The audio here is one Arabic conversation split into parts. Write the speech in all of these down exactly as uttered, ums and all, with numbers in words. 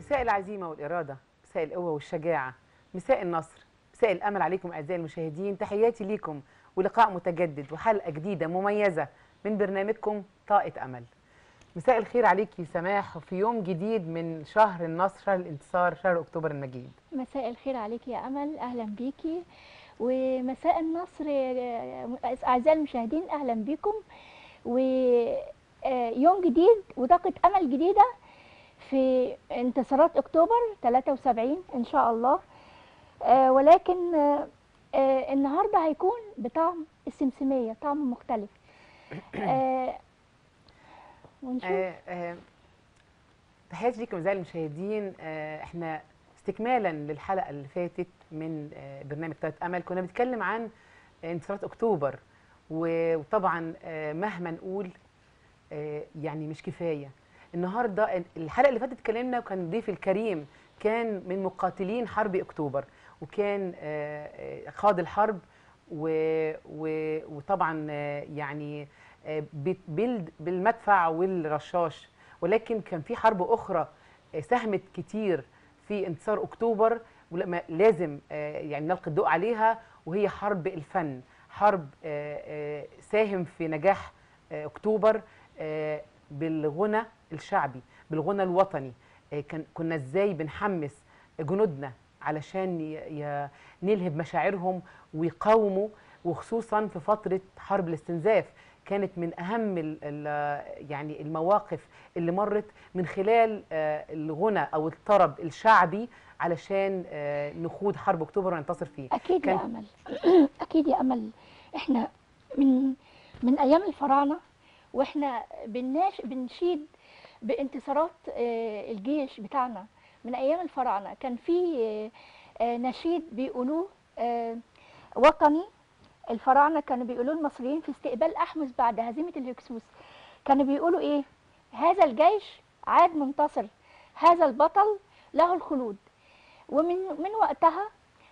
مساء العزيمة والإرادة، مساء القوة والشجاعة، مساء النصر، مساء الأمل عليكم أعزائي المشاهدين. تحياتي ليكم ولقاء متجدد وحلقة جديدة مميزة من برنامجكم طاقة أمل. مساء الخير عليكي سماح في يوم جديد من شهر النصر، شهر الانتصار، شهر أكتوبر المجيد. مساء الخير عليك يا أمل، أهلا بيكي. ومساء النصر أعزائي المشاهدين، أهلا بكم. ويوم جديد وطاقة أمل جديدة في انتصارات أكتوبر ثلاثة وسبعين إن شاء الله. ولكن النهاردة هيكون بطعم السمسمية، طعم مختلف. ونشوف. آه آه تحياتي ليكم أعزائي المشاهدين. آه احنا استكمالا للحلقة اللي فاتت من آه برنامج طاقة أمل كنا بنتكلم عن انتصارات أكتوبر، وطبعا آه مهما نقول آه يعني مش كفاية. النهارده الحلقة اللي فاتت اتكلمنا وكان ضيف الكريم كان من مقاتلين حرب أكتوبر، وكان آه خاض الحرب وطبعا آه يعني آه بالمدفع والرشاش، ولكن كان في حرب أخرى ساهمت كتير في انتصار أكتوبر ولازم يعني نلقي الضوء عليها، وهي حرب الفن. حرب ساهم في نجاح أكتوبر بالغنى الشعبي، بالغنى الوطني. كان كنا ازاي بنحمس جنودنا علشان نلهب مشاعرهم ويقاوموا، وخصوصا في فترة حرب الاستنزاف. كانت من أهم ال ال يعني المواقف اللي مرت من خلال الغنى أو الطرب الشعبي علشان نخوض حرب أكتوبر وننتصر فيه. أكيد يا أمل. أكيد يا أمل. إحنا من من أيام الفراعنة وإحنا بنناش بنشيد بانتصارات الجيش بتاعنا. من أيام الفراعنة كان في نشيد بيقولوه وطني. الفراعنه كانوا بيقولوا المصريين في استقبال احمس بعد هزيمه الهكسوس، كانوا بيقولوا ايه؟ هذا الجيش عاد منتصر، هذا البطل له الخلود. ومن من وقتها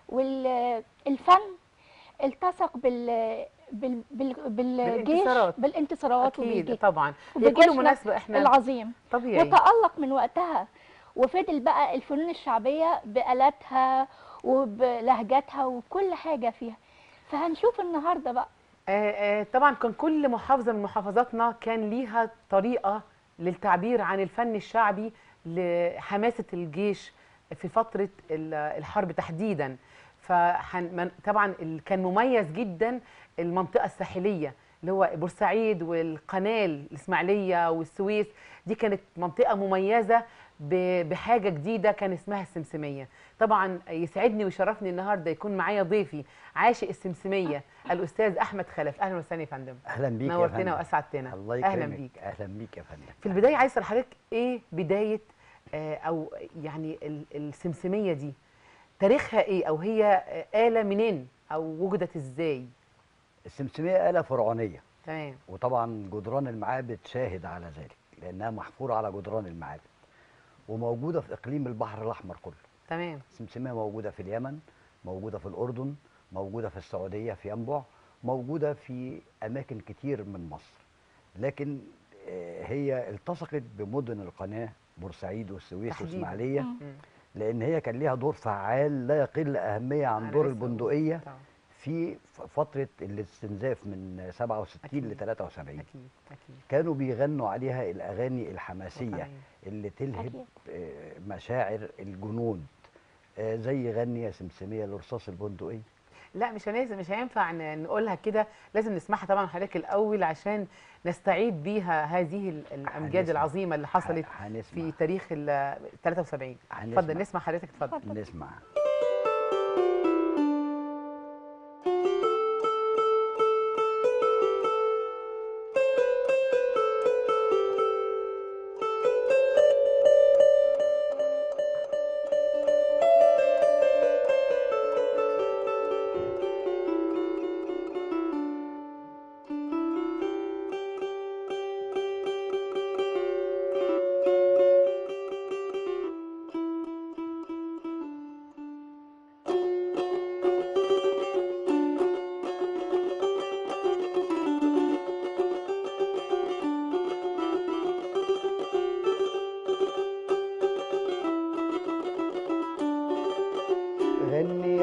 والفن التصق بال بال بال بالجيش بالانتصارات, بالانتصارات اكيد طبعا. هي كل مناسبه احنا العظيم طبيعي وتألق من وقتها، وفضل بقى الفنون الشعبيه بآلاتها وبلهجتها وكل حاجه فيها. فهنشوف النهارده بقى. آه آه طبعا كان كل محافظه من محافظاتنا كان ليها طريقه للتعبير عن الفن الشعبي لحماسه الجيش في فتره الحرب تحديدا. فطبعا كان مميز جدا المنطقه الساحليه اللي هو بورسعيد والقناه الاسماعيليه والسويس. دي كانت منطقه مميزه بحاجه جديده كان اسمها السمسميه. طبعا يسعدني ويشرفني النهارده يكون معايا ضيفي عاشق السمسميه الاستاذ احمد خلف. اهلا وسهلا يا فندم. اهلا بيك يا نورتنا فندم. واسعدتنا. الله اهلا يكرمك. بيك. اهلا بيك يا فندم. في البدايه عايز اسال حضرتك ايه بدايه آه او يعني السمسميه دي تاريخها ايه، او هي آلة منين او وجدت ازاي؟ السمسميه آلة فرعونيه. تمام. وطبعا جدران المعابد شاهد على ذلك لانها محفوره على جدران المعابد، وموجوده في اقليم البحر الاحمر كله. تمام. السمسميه موجوده في اليمن، موجوده في الاردن، موجوده في السعوديه في ينبع، موجوده في اماكن كتير من مصر. لكن هي التصقت بمدن القناه بورسعيد والسويس والاسماعيليه، لان هي كان ليها دور فعال لا يقل اهميه عن دور البندقيه في فتره الاستنزاف من سبعة وستين ل ثلاثة وسبعين. أكيد. أكيد. كانوا بيغنوا عليها الاغاني الحماسيه وطنية. اللي تلهب أكيد. مشاعر الجنود، زي غني يا سمسميه لرصاص البندقيه. لا مش هنزل مش هينفع نقولها كده، لازم نسمعها طبعا حضرتك الاول عشان نستعيد بيها هذه الامجاد هنسمع. العظيمه اللي حصلت هنسمع. في تاريخ ال ثلاثة وسبعين. اتفضل نسمع حضرتك. اتفضل نسمع.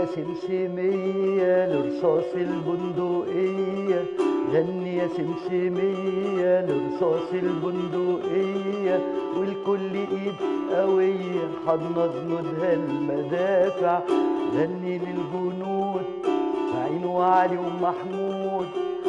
يا سمسمية لرصاص البندقية، غني يا سمسمية لرصاص البندقية، والكل ايد قوية حضنة جنودها المدافع. غني للجنود اسماعيل وعلي ومحمود،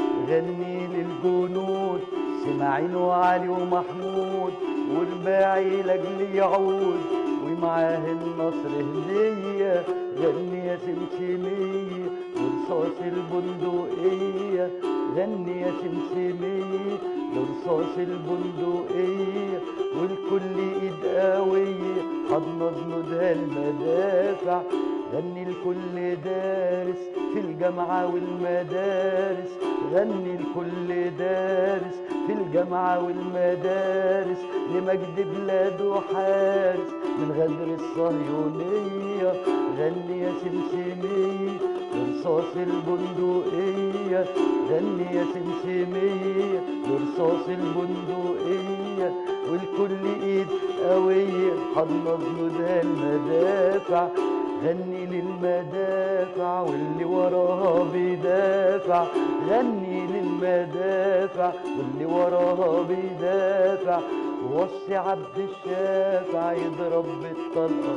غني للجنود اسماعيل وعلي ومحمود، ورباعي لاجل يعود ومعاه النصر هدية. غني يا سمسمية لرصاص البندقية، غني يا سمسمية لرصاص البندقية، والكل ايد قوية حضنة جنودها المدافع. غني لكل دارس في الجامعة والمدارس، غني لكل دارس في الجامعة والمدارس، لمجد بلاده حارس من غدر الصهيونية. غني يا سمسمية لرصاص البندقية، غني يا سمسمية لرصاص البندقية، والكل ايد قوية حضنة جنودها المدافع. غني للمدافع واللي وراها بيدافع، غني للمدافع واللي وراها بيدافع، ووصي عبد الشافع يضرب بالطلقة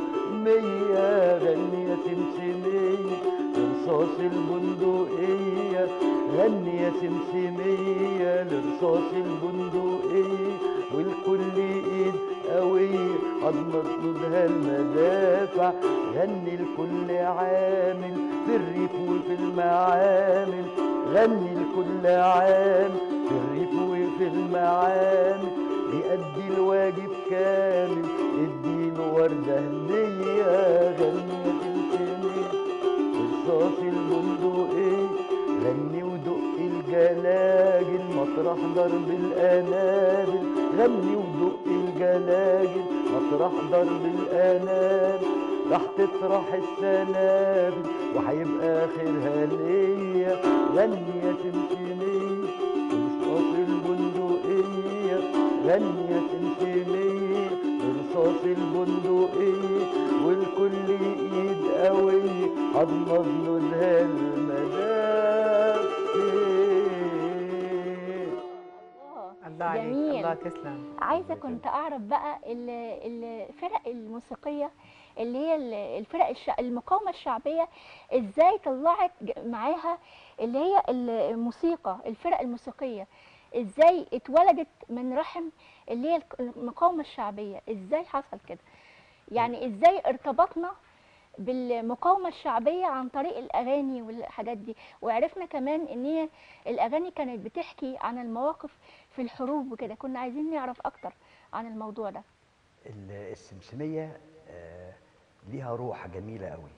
مية. غني يا سمسمية لرصاص البندقية، غني يا سمسمية لرصاص البندقية، والكل ايد قوية حضنة جنودها المدافع. غني لكل عامل في الريف وفي المعامل، غني لكل عامل في الريف وفي المعامل، بيأدي الواجب كامل اديله وردة هدية. غني يا سمسمية لرصاص البندقية، غني ودق الجلاجل مطرح ضرب الأنابل، غني ودق الجلاجل مطرح ضرب الأنابل، راح تطرح السنابل وهيبقى آخرها ليا. غني يا سمسمية لرصاص البندقية، غني يا سمسمية لرصاص البندقية، والكل ايد قوية حضنة جنودها المدافع. الله عليك، جميل. الله تسلم. عايزه كنت اعرف بقى ال- الفرق الموسيقيه اللي هي ال- الفرق الش... المقاومه الشعبيه، ازاي طلعت ج- معاها اللي هي الموسيقى، الفرق الموسيقيه ازاي اتولدت من رحم اللي هي الك- المقاومه الشعبيه، ازاي حصل كده؟ يعني ازاي ارتبطنا بالمقاومه الشعبيه عن طريق الاغاني والحاجات دي، وعرفنا كمان ان هي الاغاني كانت بتحكي عن المواقف في الحروب وكده. كنا عايزين نعرف اكتر عن الموضوع ده. ال- السمسمية آه، ليها روح جميلة قوي.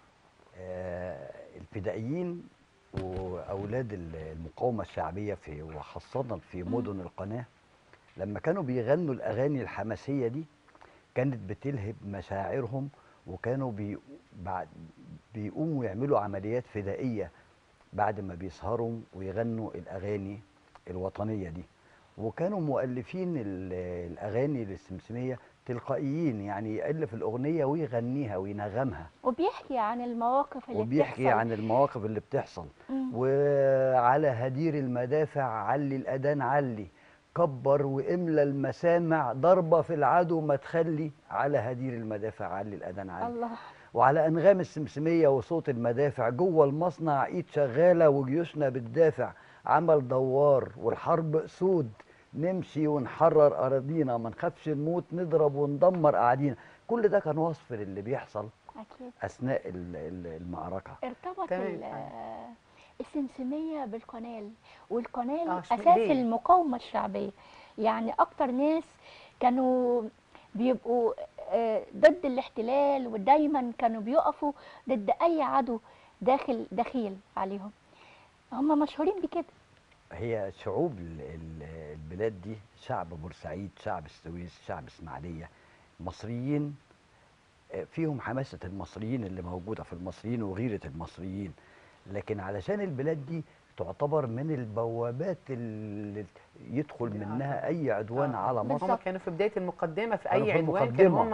آه، الفدائيين وأولاد ال- المقاومة الشعبية في وخاصة في مدن القناة، لما كانوا بيغنوا الأغاني الحماسية دي كانت بتلهب مشاعرهم، وكانوا بي بعد بيقوموا يعملوا عمليات فدائية بعد ما بيسهروا ويغنوا الأغاني الوطنية دي. وكانوا مؤلفين ال- الأغاني للسمسمية تلقائيين، يعني يألف الأغنية ويغنيها وينغمها، وبيحكي عن المواقف اللي وبيحكي بتحصل. عن المواقف اللي بتحصل. مم. وعلى هدير المدافع علي الأذان علي، كبر واملى المسامع ضربة في العدو ما تخلي، على هدير المدافع علي الأذان علي. الله. وعلى أنغام السمسمية وصوت المدافع جوه المصنع ايد شغالة وجيوشنا بتدافع، عمل دوار والحرب أسود، نمشي ونحرر أراضينا ما نخافش نموت نضرب وندمر قاعدين. كل ده كان وصف للي بيحصل اكيد. أثناء ال- ال- المعركة. ارتبط تمام. ال- السمسميه بالقنال، والقنال اه اساس ليه؟ المقاومه الشعبيه. يعني اكتر ناس كانوا بيبقوا آه، ضد الاحتلال، ودايما كانوا بيقفوا ضد اي عدو داخل دخيل عليهم. هم مشهورين بكده. هي شعوب ال- ال- البلاد دي، شعب بورسعيد، شعب السويس، شعب اسماعيلية، مصريين، آه، فيهم حماسة المصريين اللي موجودة في المصريين وغيرة المصريين. لكن علشان البلاد دي تعتبر من البوابات اللي يدخل آه منها طبعاً. أي عدوان آه. على مصر. بالظبط. هم كانوا في بداية المقدمة في كانوا أي في عدوان، كانوا المقدمة. هم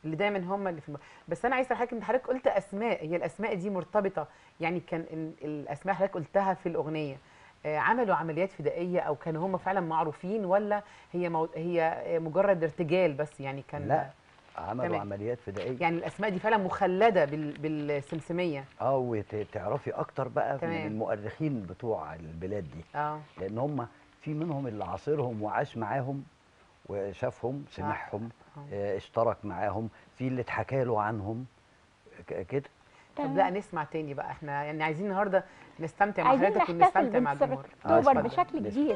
اللي دايما هم اللي في الم... بس انا عايزه حضرتك، انت حضرتك قلت اسماء، هي الاسماء دي مرتبطه يعني كان ال- الاسماء حضرتك قلتها في الاغنيه آه، عملوا عمليات فدائيه او كانوا هم فعلا معروفين، ولا هي مو... هي مجرد ارتجال بس يعني كان؟ لا، عملوا تمام. عمليات فدائيه. يعني الاسماء دي فعلا مخلده بال... بالسمسميه. اه، وتعرفي اكتر بقى من تمام. المؤرخين بتوع البلاد دي، اه لان هم في منهم اللي عاصرهم وعاش معاهم وشافهم سمعهم، آه. آه، اشترك معاهم، في اللي اتحكى له عنهم ك- كده. طب لا نسمع تاني بقى، احنا يعني عايزين النهارده نستمتع مع عايزين حضرتك نحتفل ونستمتع مع بانتصار الجمهور. آه، اكتوبر اتفضل. بشكل نسمع. جديد.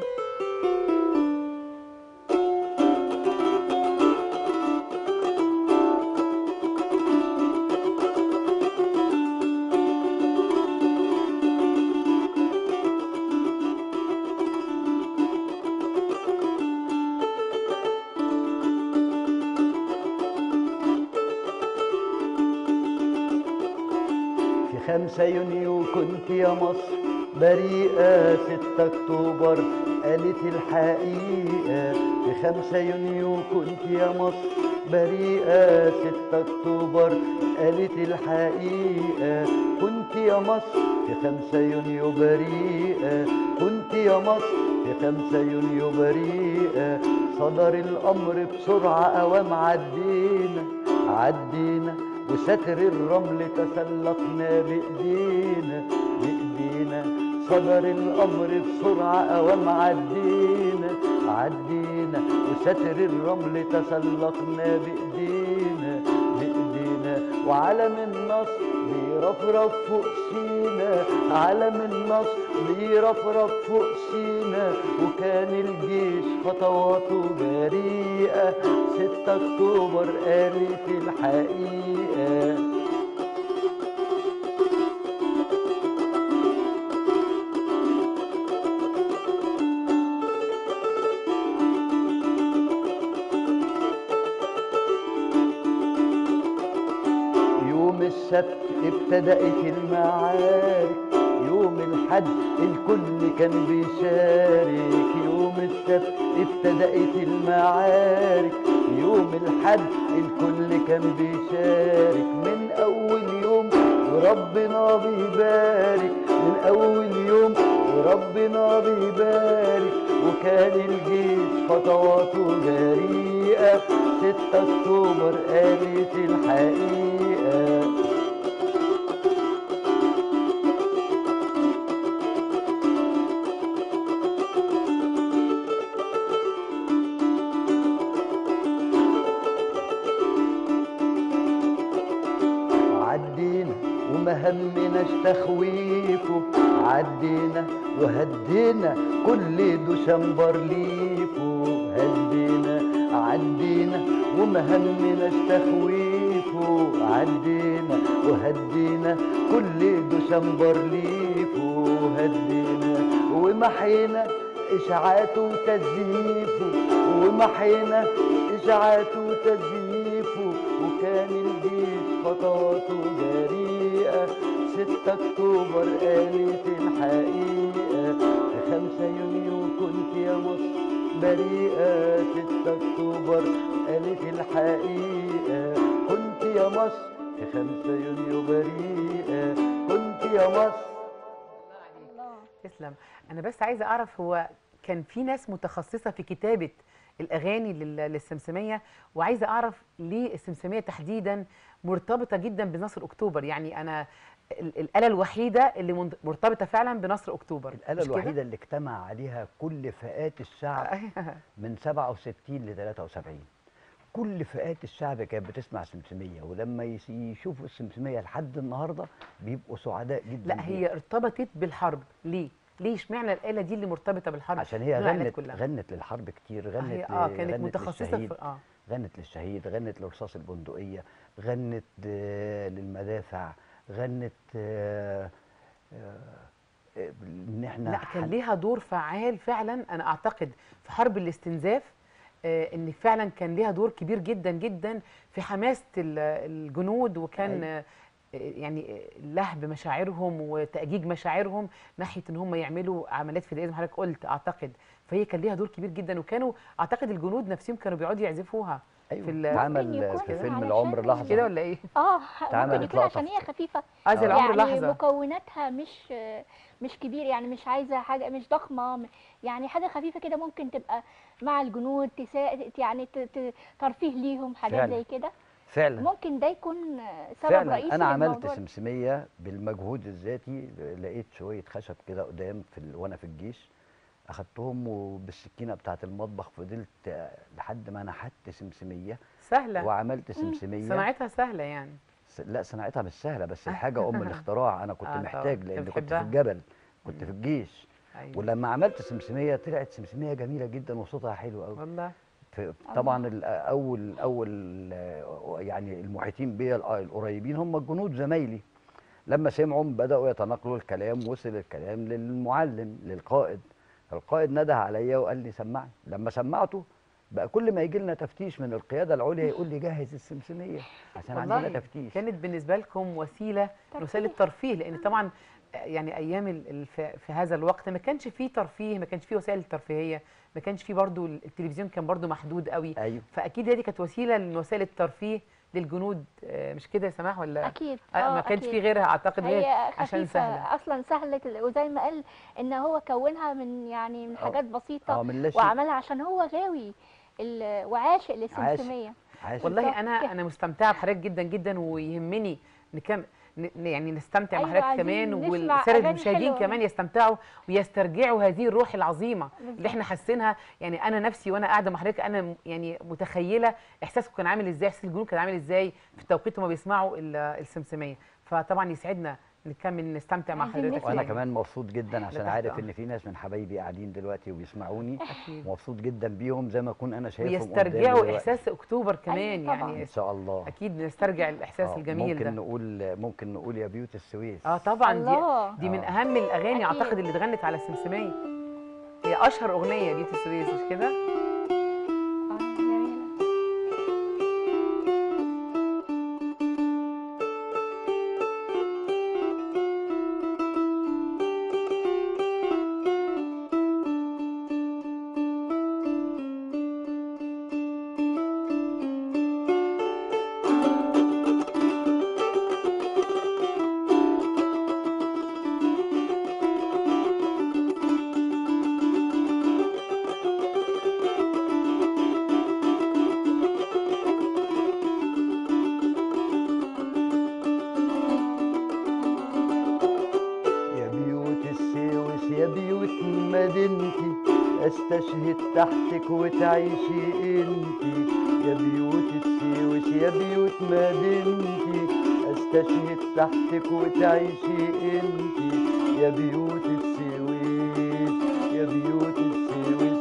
في خمسة يونيو كنت يا مصر بريئة، ستة أكتوبر قالت الحقيقة. في خمسة يونيو كنت يا مصر بريئة، ستة أكتوبر قالت الحقيقة. كنت يا مصر في خمسة يونيو بريئة، كنت يا مصر في خمسة يونيو بريئة. صدر الأمر بسرعة أوام عدينا عدينا، وستر الرمل تسلقنا بإيدينا بإيدينا. صدر الأمر بسرعة أوام عدينا عدينا، وستر الرمل تسلقنا بإيدينا بإيدينا. وعلم النصر بيرفرف فوق سينا، علم النصر بيرفرف فوق سينا. وكان الجيش خطواته جريئة، ستة أكتوبر قالت الحقيقة. يوم السبت ابتدأت المعارك، يوم الحد الكل كان بيشارك. يوم السبت ابتدأت المعارك، يوم الحد الكل كان بيشارك. من أول يوم وربنا بيبارك، من أول يوم وربنا بيبارك. وكان الجيش خطواته جريئة، ستة أكتوبر قالت الحقيقة. عدينا وما همناش تخويفه، عدينا وهدينا كل دشمبر ليكو. هدينا عدينا وما همناش تخويفه، عدينا وهدينا كل دشمبر ليكو. هدينا ومحينا إشاعات وتزييفه، ومحينا إشاعات وتزييفه. وكان الجيش خطواته جريئة، ستة أكتوبر قالت الحقيقة. في خمسة يونيو كنت يا مصر بريئة، ستة أكتوبر قالت الحقيقة. كنت يا مصر في خمسة يونيو بريئة، كنت يا مصر. الله. تسلم. انا بس عايزه اعرف، هو كان في ناس متخصصه في كتابه الاغاني لل- للسمسميه، وعايزه اعرف ليه السمسميه تحديدا مرتبطه جدا بنصر اكتوبر؟ يعني انا ال- الاله الوحيده اللي من- مرتبطه فعلا بنصر اكتوبر، الآلة مش كده؟ الوحيدة اللي اجتمع عليها كل فئات الشعب من سبعة وستين ل ثلاثة وسبعين. كل فئات الشعب كانت بتسمع سمسمية، ولما يس- يشوفوا السمسمية لحد النهاردة بيبقوا سعداء جدا لا، بيها. هي ارتبطت بالحرب ليه؟ ليه اشمعنى الاله دي اللي مرتبطه بالحرب؟ عشان هي دون الآلات غنت كلها. غنت للحرب كتير، غنت هي ل- اه كانت غنت متخصصه للشهيد، في اه غنت للشهيد، غنت لرصاص البندقية، غنت آه، للمدافع، غنت آه، آه، آه، ان احنا لا، كان حن- ليها دور فعال فعلا، انا اعتقد في حرب الاستنزاف، آه، ان فعلا كان ليها دور كبير جدا جدا في حماسه ال- الجنود، وكان أيوة. آه، يعني آه، لهب مشاعرهم وتأجيج مشاعرهم ناحيه ان هم يعملوا عمليات فدائيه زي ما حضرتك قلت اعتقد. فهي كان ليها دور كبير جدا، وكانوا اعتقد الجنود نفسهم كانوا بيقعدوا يعزفوها ايوه في ال- اتعمل يكون في فيلم علشان العمر لحظه كده ولا ايه؟ اه اتعملت ممكن يكون لقطة عشان هي في- خفيفه، اه زي العمر يعني لحظه. مكوناتها مش مش كبير، يعني مش عايزه حاجه مش ضخمه، م- يعني حاجه خفيفه كده ممكن تبقى مع الجنود تسا... يعني ت... ت... ترفيه ليهم حاجات فعلا زي كده. فعلا ممكن ده يكون سبب فعلا رئيسي انا عملت للموضوع ده. سمسميه بالمجهود الذاتي. لقيت شويه خشب كده قدام في ال... وانا في الجيش، اخدتهم وبالسكينه بتاعه المطبخ فضلت آه، لحد ما نحت سمسميه سهله، وعملت سمسميه. صناعتها سهله يعني. س- لا صناعتها مش سهله، بس الحاجه ام الاختراع. انا كنت آه طبعاً، محتاج أنت لان كنت في بتحبها. الجبل، كنت مم. في الجيش. ايوه ولما عملت سمسميه طلعت سمسميه جميله جدا وصوتها حلو قوي. والله. ف- طبعا ال- اول اول آه، يعني المحيطين بيا الق- القريبين هم الجنود زمايلي. لما سمعوا بداوا يتناقلوا الكلام، وصل الكلام للمعلم للقائد. القائد نده عليا وقال لي سمعني. لما سمعته بقى كل ما يجي لنا تفتيش من القياده العليا يقول لي جهز السمسميه عشان عندنا والله تفتيش. كانت بالنسبه لكم وسيله من وسائل ترفيه. الترفيه، لان طبعا يعني ايام ال- ال- في في هذا الوقت ما كانش فيه ترفيه، ما كانش فيه وسائل ترفيهيه، ما كانش فيه برضو التلفزيون كان برضو محدود قوي. ايوه فاكيد دي كانت وسيله من وسائل الترفيه للجنود، آه، مش كده يا سماح ولا؟ اكيد آه، ما كانش أكيد. فيه غيرها اعتقد، غير هي عشان خفيفة سهله. اصلا سهله ال- وزي ما قال ان هو كونها من يعني من آه. حاجات اه بسيطه، من لا شيء. وعملها عشان هو غاوي ال- وعاشق عاشق. للسمسميه. عاشق. والله بالظبط انا كده. انا مستمتعه بحضرتك جدا جدا، ويهمني نكم ن- يعني نستمتع مع أيوة، حضرتك عايزين كمان، نسمع والساده أغاني المشاهدين حلوة. كمان يستمتعوا ويسترجعوا هذه الروح العظيمه اللي بالظبط. احنا حاسينها. يعني انا نفسي وانا قاعده مع حضرتك انا م- يعني متخيله احساسكم كان عامل ازاي، احساس الجنود كان عامل ازاي في التوقيت وما بيسمعوا ال- السمسميه. فطبعا يسعدنا نكمل نستمتع مع عايزين حضرتك نسمع. وانا يعني. كمان مبسوط جدا عشان تحت عارف أمر. ان في ناس من حبايبي قاعدين دلوقتي وبيسمعوني. اكيد مبسوط جدا بيهم زي ما اكون انا شايفهم قدامي ويسترجعوا دلوقتي. احساس اكتوبر كمان. أيوة طبعاً. يعني ان شاء الله. اكيد نسترجع الاحساس آه، الجميل ممكن ده. نقول ممكن نقول يا بيوت السويس. اه طبعا الله. دي دي من آه. اهم الاغاني أكيد. اعتقد اللي اتغنت على السمسميه. هي اشهر اغنيه بيوت السويس مش كده؟ آه، جميلة. يا بيوت السويس يا بيوت مدينتي، استشهد تحتك وتعيشي انتي. يا بيوت السويس يا بيوت مدينتي، استشهد تحتك وتعيشي انتي. يا بيوت السويس يا بيوت السويس.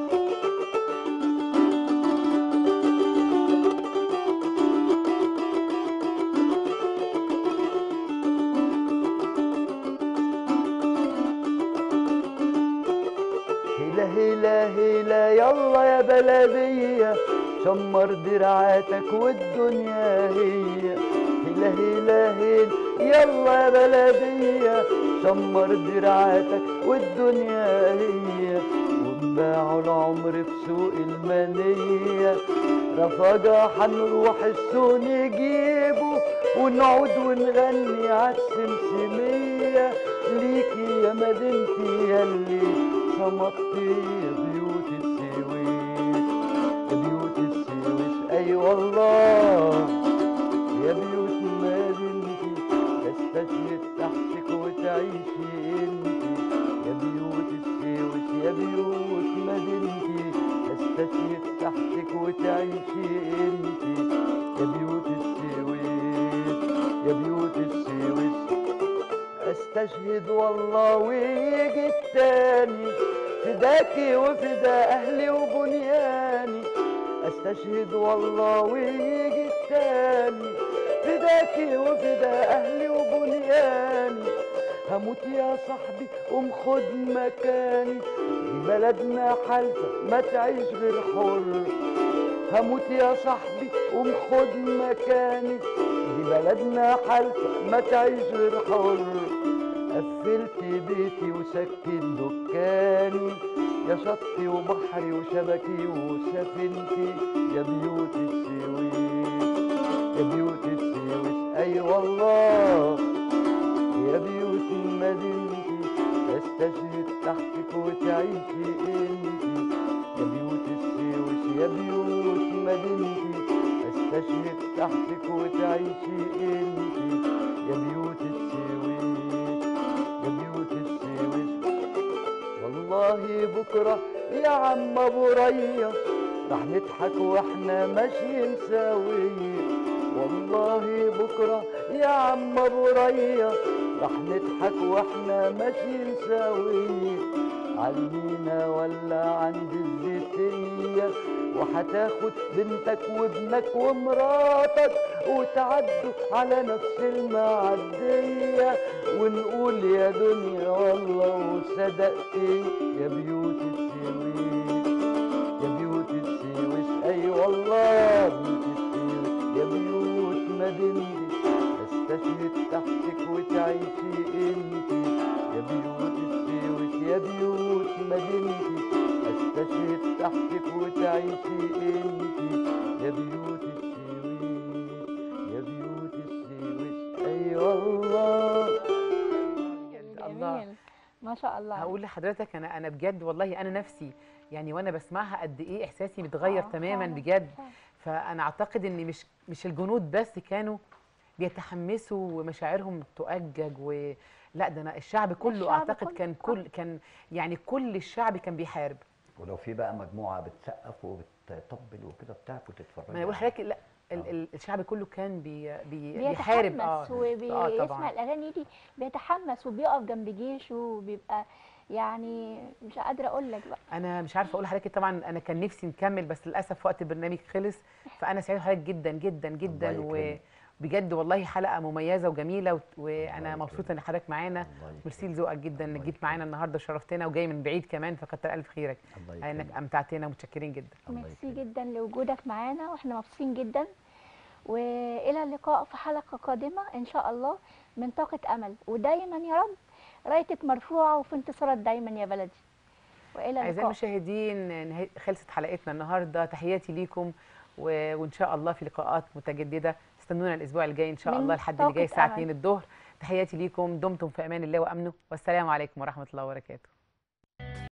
هلا هلا هلا يلا يا بلدية، شمر دراعاتك والدنيا هي. هلا هلا هلا يلا يا بلدية، شمر دراعاتك والدنيا هي. وباعوا العمر في سوق المنية، رفاجة حنروح السوق نجيبه ونقعد ونغني عالسمسمية. ليكي يا مدينتي ياللي صمتي يا بيوت السويس. يا بيوت السويس اي والله يا بيوت مدينتي، استشهد تحتك وتعيشي انتي. يا بيوت السويس يا بيوت مدينتي، استشهد تحتك وتعيشي انتي. يا بيوت السويس يا بيوت السويس. استشهد والله ويجي التاني، فداكي وفدا اهلي وبنياني. استشهد والله ويجي التاني، فداكي وفدا اهلي وبنياني. هموت يا صاحبي قوم خد مكاني، دي بلدنا حالفة ما تعيش غير حر. هموت يا صاحبي قوم خد مكاني، دي بلدنا حالفة ما تعيش غير حر. قفلت بيتي وسكت دكاني، يا شطي وبحري وشبكي وسفينتي يا بيوت السويس، يا بيوت السويس اي والله يا بيوت مدينتي استشهد تحتك وتعيشي انتي يا بيوت السويس، يا بيوت مدينتي استشهد تحتك وتعيشي انتي يا بيوت السويس، يا بيوت السويس. والله بكره يا عم ابو ريا رح نضحك واحنا ماشيين سوية، والله بكره يا عم ابو ريا رح نضحك واحنا ماشيين سوية، عالمينا ولا عند الزيتية وهتاخد بنتك وابنك ومراتك وتعدوا على نفس المعدية ونقول يا دنيا والله وصدقتي يا بيوت السويس، يا بيوت السويس اي والله بيوت السويس، يا بيوت مدينتي استشهد تحتك وتعيشي انتي يا بيوت السويس، يا بيوت مدينتي استشهد تحتك وتعيشي انتي يا بيوت السويس، يا بيوت السويس اي والله. بجد الله. جميل ما شاء الله هقول عليك. لحضرتك انا انا بجد والله انا نفسي يعني وانا بسمعها قد ايه احساسي متغير آه، تماما فعلاً، بجد. فعلاً. فانا اعتقد ان مش مش الجنود بس كانوا بيتحمسوا ومشاعرهم تؤجج و لا ده انا الشعب كله الشعب اعتقد كله، كان آه. كل كان يعني كل الشعب كان بيحارب. ولو في بقى مجموعه بتسقف وبتطبل وكده بتعرفوا تتفرجوا ما انا بقول عليها. لحضرتك لا ال آه. ال الشعب كله كان بي بي بيحارب اه بيتحمس اه وبيسمع طبعا. الاغاني دي بيتحمس وبيقف جنب جيشه وبيبقى يعني مش قادره اقول لك بقى. انا مش عارفه اقول لحضرتك طبعا انا كان نفسي نكمل بس للاسف وقت البرنامج خلص. فانا سعيده بحضرتك جدا جدا جدا الله يكرمك. وبجد والله حلقه مميزه وجميله وت- الله وانا يكرمك. مبسوطه ان حضرتك معانا. الله ميرسي يكرمك. لذوقك جدا انك الله جيت معانا يكرمك. النهارده وشرفتنا وجاي من بعيد كمان فكتر الف خيرك الله انك يكرمك. امتعتنا ومتشكرين جدا. الله ميرسي يكرمك. جدا لوجودك معانا واحنا مبسوطين جدا، والى اللقاء في حلقه قادمه ان شاء الله من طاقه امل، ودايما يا رب رايتك مرفوعه وفي انتصارات دايما يا بلدي، والى اعزائي اللقاء. المشاهدين نهاية- خلصت حلقتنا النهارده. تحياتي ليكم و- وان شاء الله في لقاءات متجدده. استنونا الاسبوع الجاي ان شاء من الله الحد اللي جاي طاقة الساعه أمل. اتنين الظهر. تحياتي ليكم، دمتم في امان الله وامنه، والسلام عليكم ورحمه الله وبركاته.